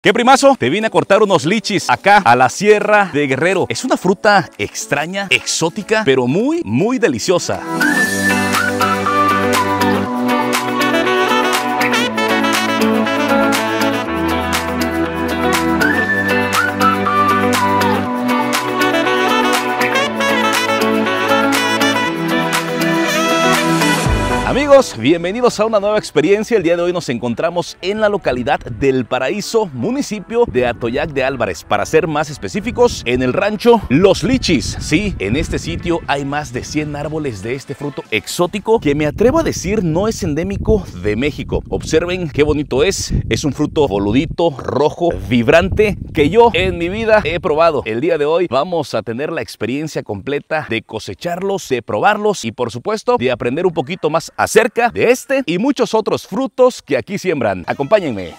¿Qué primazo? Te vine a cortar unos lichis acá a la Sierra de Guerrero. Es una fruta extraña, exótica, pero muy deliciosa. Amigos, bienvenidos a una nueva experiencia. El día de hoy nos encontramos en la localidad del Paraíso, municipio de Atoyac de Álvarez. Para ser más específicos, en el rancho Los Lichis. Sí, en este sitio hay más de 100 árboles de este fruto exótico que me atrevo a decir no es endémico de México. Observen qué bonito es. Es un fruto boludito, rojo, vibrante, que yo en mi vida he probado. El día de hoy vamos a tener la experiencia completa de cosecharlos, de probarlos y por supuesto de aprender un poquito más acerca de este y muchos otros frutos que aquí siembran. Acompáñenme.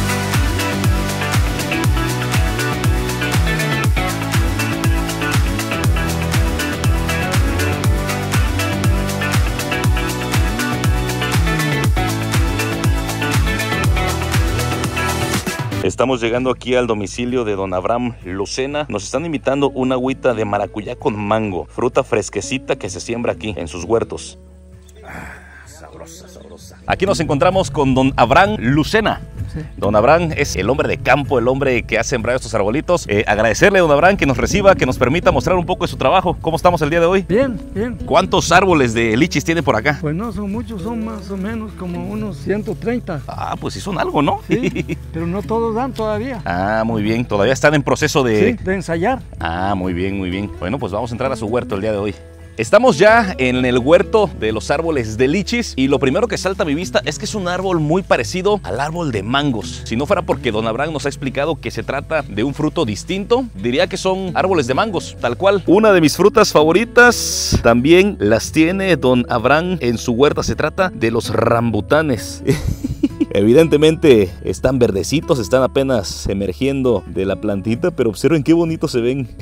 Estamos llegando aquí al domicilio de don Abraham Lucena. Nos están invitando una agüita de maracuyá con mango, fruta fresquecita que se siembra aquí en sus huertos. Sabrosa. Aquí nos encontramos con don Abraham Lucena. Sí. Don Abraham es el hombre de campo, el hombre que ha sembrado estos arbolitos. Agradecerle a don Abraham que nos reciba, que nos permita mostrar un poco de su trabajo. ¿Cómo estamos el día de hoy? Bien. ¿Cuántos árboles de lichis tiene por acá? Pues no son muchos, son más o menos como unos 130. Ah, pues sí son algo, ¿no? Sí, pero no todos dan todavía. Ah, muy bien. Todavía están en proceso de... Sí, de ensayar. Ah, muy bien. Bueno, pues vamos a entrar a su huerto el día de hoy. Estamos ya en el huerto de los árboles de lichis y lo primero que salta a mi vista es que es un árbol muy parecido al árbol de mangos. Si no fuera porque don Abraham nos ha explicado que se trata de un fruto distinto, diría que son árboles de mangos, tal cual. Una de mis frutas favoritas también las tiene don Abraham en su huerta. Se trata de los rambutanes. Evidentemente están verdecitos, están apenas emergiendo de la plantita, pero observen qué bonitos se ven.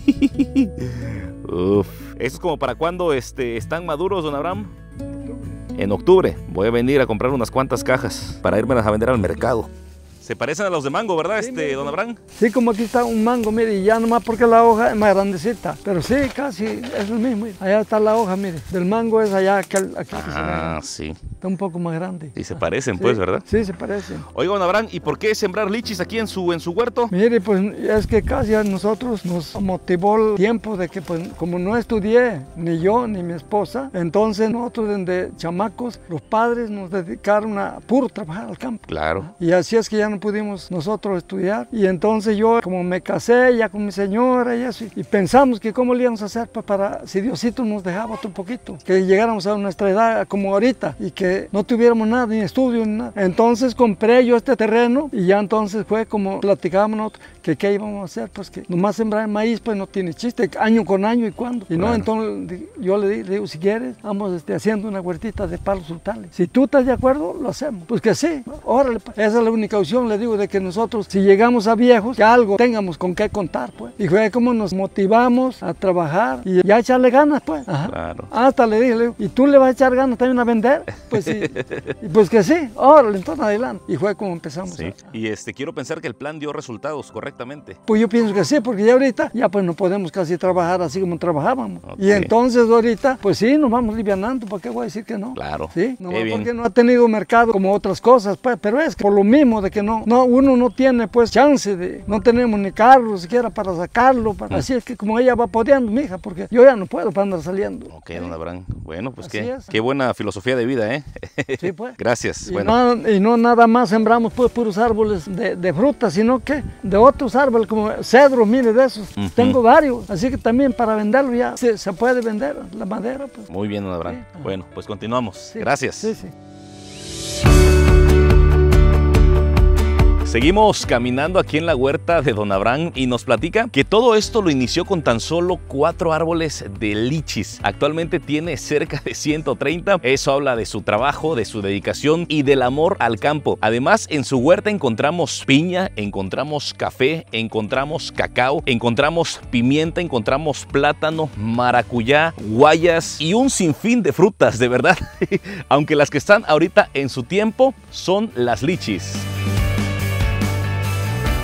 Uf. ¿Esto es como para cuando están maduros, don Abraham? En octubre. Voy a venir a comprar unas cuantas cajas para irme a vender al mercado. Se parecen a los de mango, ¿verdad, sí, don Abraham? Sí, como aquí está un mango, mire, y ya nomás porque la hoja es más grandecita. Pero sí, casi es el mismo. Allá está la hoja, mire. Del mango es allá, aquí ah, sí. Está un poco más grande. Y se parecen, pues, ¿verdad? Sí, se parecen. Oiga, don Abraham, ¿y por qué sembrar lichis aquí en su huerto? Mire, pues es que casi a nosotros nos motivó el tiempo de que, pues, como no estudié, ni yo, ni mi esposa, entonces nosotros desde chamacos, los padres nos dedicaron a puro trabajar al campo. Claro. Y así es que ya no pudimos nosotros estudiar. Y entonces yo, como me casé ya con mi señora y eso, y pensamos que cómo le íbamos a hacer para, si Diosito nos dejaba otro poquito, que llegáramos a nuestra edad como ahorita y que no tuviéramos nada, ni estudio, ni nada. Entonces compré yo este terreno y ya entonces fue como platicábamos nosotros, que qué íbamos a hacer, pues que nomás sembrar maíz pues no tiene chiste, año con año y cuándo. Y claro. No, entonces yo le digo, si quieres, vamos haciendo una huertita de palos sultanes. Si tú estás de acuerdo, lo hacemos. Pues que sí, órale, esa es la única opción, le digo, de que nosotros, si llegamos a viejos, que algo tengamos con qué contar, pues. Y fue como nos motivamos a trabajar y ya echarle ganas, pues. Ajá. Claro. Hasta le dije, ¿y tú le vas a echar ganas también a vender? Pues sí. Y pues que sí, órale, entonces adelante. Y fue como empezamos. Sí. Y quiero pensar que el plan dio resultados correctamente. Pues yo pienso que sí, porque ya ahorita, ya pues no podemos casi trabajar así como trabajábamos. Okay. Y entonces ahorita, pues sí, nos vamos livianando, ¿por qué voy a decir que no? Claro. Sí, no, porque no ha tenido mercado como otras cosas, pues, pero es por lo mismo de que uno no tiene pues chance de, no tenemos ni carro siquiera para sacarlo, así es que como ella va podiendo, mija, porque yo ya no puedo para andar saliendo. Ok, don Abraham, bueno, pues qué buena filosofía de vida, ¿eh? Sí, pues. Gracias. Y no nada más sembramos pues puros árboles de fruta, sino que de otros árboles como cedro, mire, de esos. Tengo varios, así que también para venderlo ya se puede vender la madera. Pues. Muy bien, don Abraham. Sí. Bueno, pues continuamos. Sí. Gracias. Sí. Seguimos caminando aquí en la huerta de don Abraham y nos platica que todo esto lo inició con tan solo 4 árboles de lichis. Actualmente tiene cerca de 130. Eso habla de su trabajo, de su dedicación y del amor al campo. Además, en su huerta encontramos piña, encontramos café, encontramos cacao, encontramos pimienta, encontramos plátano, maracuyá, guayas y un sinfín de frutas, de verdad. Aunque las que están ahorita en su tiempo son las lichis.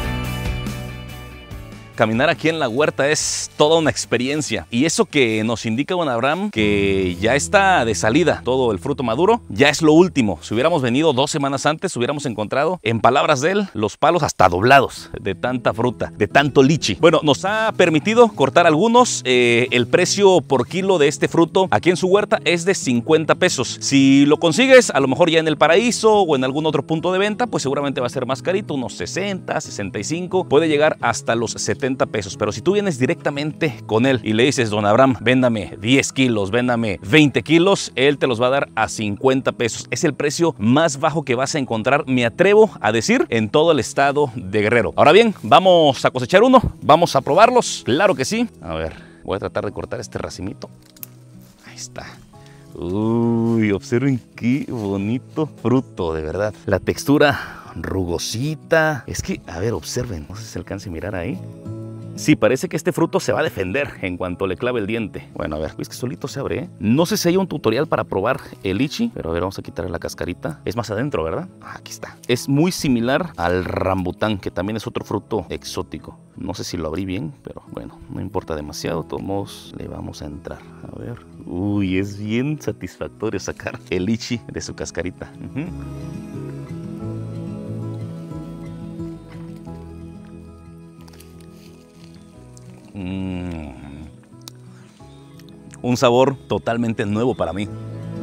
caminar aquí en la huerta es toda una experiencia. Y eso que nos indica don Abraham, que ya está de salida todo el fruto maduro, ya es lo último. Si hubiéramos venido 2 semanas antes, hubiéramos encontrado, en palabras de él, los palos hasta doblados de tanta fruta, de tanto lichi. Bueno, nos ha permitido cortar algunos. El precio por kilo de este fruto aquí en su huerta es de 50 pesos. Si lo consigues, a lo mejor ya en el Paraíso o en algún otro punto de venta, pues seguramente va a ser más carito, unos 60, 65, puede llegar hasta los 70 pesos. Pero si tú vienes directamente con él y le dices, don Abraham, véndame 10 kilos, véndame 20 kilos, él te los va a dar a 50 pesos. Es el precio más bajo que vas a encontrar, me atrevo a decir, en todo el estado de Guerrero. Ahora bien, vamos a cosechar uno, vamos a probarlos, claro que sí. A ver, voy a tratar de cortar este racimito. Ahí está. Uy, observen qué bonito fruto, de verdad. La textura rugosita. Es que, a ver, observen, no sé si se alcance a mirar ahí. Sí, parece que este fruto se va a defender en cuanto le clave el diente. Bueno, a ver, es que solito se abre, ¿eh? No sé si hay un tutorial para probar el lichi, pero a ver, vamos a quitarle la cascarita. Es más adentro, ¿verdad? Ah, aquí está. Es muy similar al rambután, que también es otro fruto exótico. No sé si lo abrí bien, pero bueno, no importa demasiado. De todos modos, le vamos a entrar. A ver. Uy, es bien satisfactorio sacar el lichi de su cascarita. Un sabor totalmente nuevo para mí.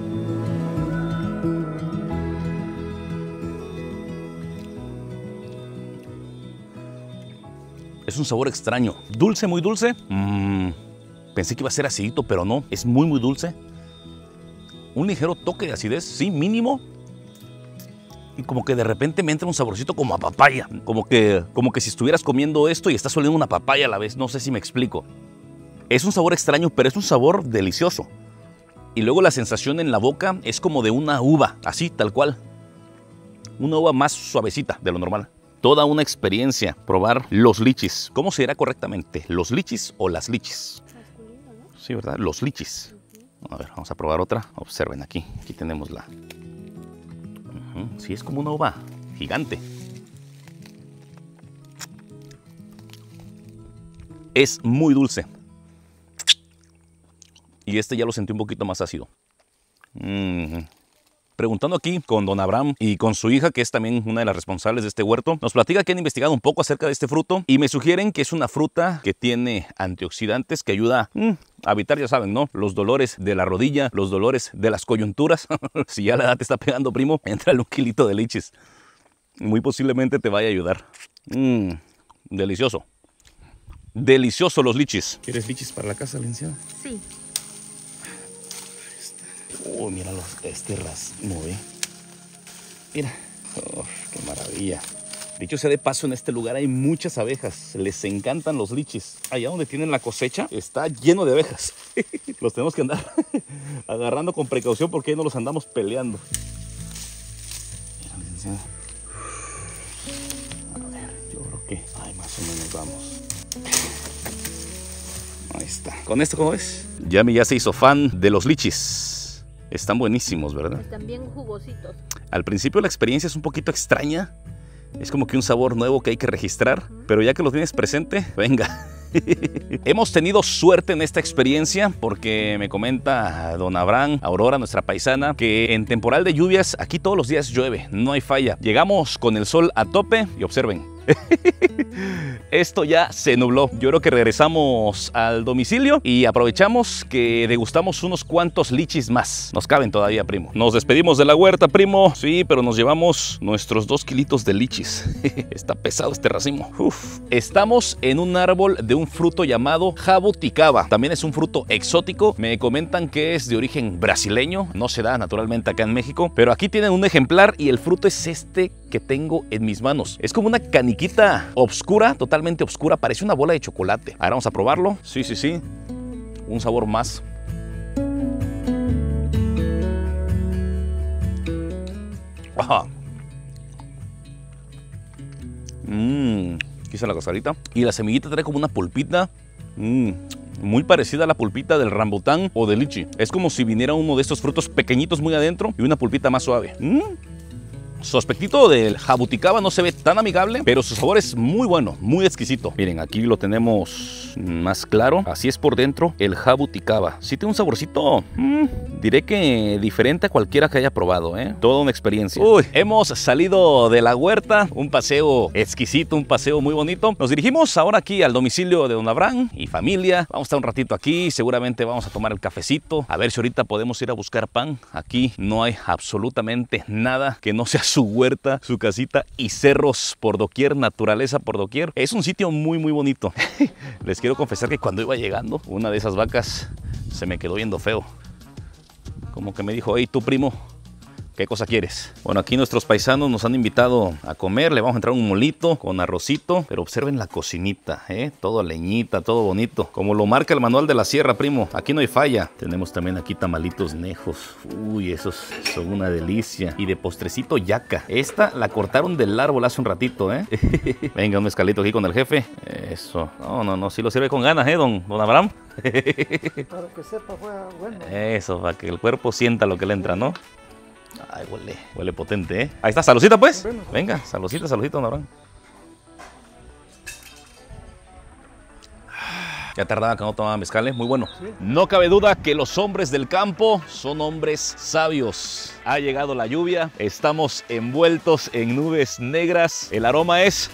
Es un sabor extraño, dulce, muy dulce. Pensé que iba a ser acidito, pero no, es muy muy dulce. Un ligero toque de acidez, sí, mínimo. Y como que de repente me entra un saborcito como a papaya. Como que si estuvieras comiendo esto y estás oliendo una papaya a la vez. No sé si me explico. Es un sabor extraño, pero es un sabor delicioso. Y luego la sensación en la boca es como de una uva, así, tal cual. Una uva más suavecita de lo normal. Toda una experiencia probar los lichis. ¿Cómo se dirá correctamente? ¿Los lichis o las lichis? Masculino, ¿no? Sí, ¿verdad? Los lichis. A ver, vamos a probar otra. Observen aquí. Aquí tenemos la... Sí, es como una uva gigante. Es muy dulce. Y este ya lo sentí un poquito más ácido. Preguntando aquí con don Abraham y con su hija, que es también una de las responsables de este huerto, nos platica que han investigado un poco acerca de este fruto y me sugieren que es una fruta que tiene antioxidantes que ayuda a evitar, ya saben, ¿no? Los dolores de la rodilla, los dolores de las coyunturas. Si ya la edad te está pegando, primo, entrale un kilito de lichis. Muy posiblemente te vaya a ayudar. Delicioso. Delicioso los lichis. ¿Quieres lichis para la casa, licenciada? Sí. Oh, míralo, este racimo, ¿eh? Mira, oh, qué maravilla. Dicho sea de paso, en este lugar hay muchas abejas. Les encantan los lichis. Allá donde tienen la cosecha está lleno de abejas. Los tenemos que andar agarrando con precaución porque ahí no los andamos peleando. Mira, licenciada. A ver, yo creo que ahí más o menos vamos. Ahí está. ¿Con esto cómo ves? Yami ya se hizo fan de los lichis. Están buenísimos, ¿verdad? Están bien jugositos. Al principio la experiencia es un poquito extraña. Es como que un sabor nuevo que hay que registrar. Pero ya que lo tienes presente, venga. Hemos tenido suerte en esta experiencia porque me comenta don Abraham, Aurora, nuestra paisana, que en temporal de lluvias aquí todos los días llueve, no hay falla. Llegamos con el sol a tope y observen. Esto ya se nubló. Yo creo que regresamos al domicilio y aprovechamos que degustamos unos cuantos lichis más. Nos caben todavía, primo. Nos despedimos de la huerta, primo. Sí, pero nos llevamos nuestros 2 kilitos de lichis. Está pesado este racimo. Estamos en un árbol de un fruto llamado jabuticaba. También es un fruto exótico. Me comentan que es de origen brasileño. No se da naturalmente acá en México, pero aquí tienen un ejemplar y el fruto es este que tengo en mis manos. Es como una caniquita oscura, totalmente oscura, parece una bola de chocolate. Ahora vamos a probarlo. Sí, sí, sí. Un sabor más. Ajá. Quizá la cascarita. Y la semillita trae como una pulpita. Muy parecida a la pulpita del rambután o del lichi. Es como si viniera uno de estos frutos pequeñitos muy adentro y una pulpita más suave. Su aspectito del jabuticaba no se ve tan amigable, pero su sabor es muy bueno, muy exquisito. Miren, aquí lo tenemos más claro. Así es por dentro el jabuticaba. Sí tiene un saborcito, diré que diferente a cualquiera que haya probado, ¿eh? Toda una experiencia. Uy, hemos salido de la huerta, un paseo exquisito, un paseo muy bonito. Nos dirigimos ahora aquí al domicilio de don Abraham y familia. Vamos a estar un ratito aquí, seguramente vamos a tomar el cafecito, a ver si ahorita podemos ir a buscar pan. Aquí no hay absolutamente nada que no sea su huerta, su casita y cerros por doquier, naturaleza por doquier. Es un sitio muy bonito. Les quiero confesar que cuando iba llegando, una de esas vacas se me quedó viendo feo. Como que me dijo, hey, tú primo, ¿qué cosa quieres? Bueno, aquí nuestros paisanos nos han invitado a comer. Le vamos a entrar un molito con arrocito. Pero observen la cocinita, todo leñita, todo bonito. Como lo marca el manual de la sierra, primo. Aquí no hay falla. Tenemos también aquí tamalitos nejos. Uy, esos son una delicia. Y de postrecito yaca. Esta la cortaron del árbol hace un ratito, Venga, un mezcalito aquí con el jefe. Eso. No, sí lo sirve con ganas, don Abraham. Para que sepa, fue bueno. Eso, para que el cuerpo sienta lo que le entra, ¿no? Ay, huele potente, Ahí está, saludcita pues. Venga, saludcita, don Abraham. Ya tardaba que no tomaba mezcal, muy bueno. Sí. No cabe duda que los hombres del campo son hombres sabios. Ha llegado la lluvia, estamos envueltos en nubes negras. El aroma es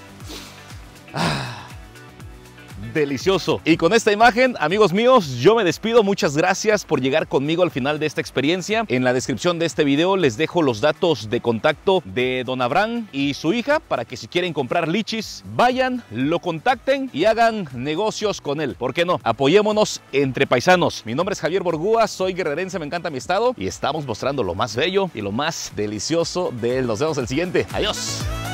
delicioso. Y con esta imagen, amigos míos, yo me despido. Muchas gracias por llegar conmigo al final de esta experiencia. En la descripción de este video les dejo los datos de contacto de don Abraham y su hija para que si quieren comprar lichis, vayan, lo contacten y hagan negocios con él. ¿Por qué no? Apoyémonos entre paisanos. Mi nombre es Javier Borgúa, soy guerrerense, me encanta mi estado y estamos mostrando lo más bello y lo más delicioso de él. Nos vemos el siguiente. Adiós.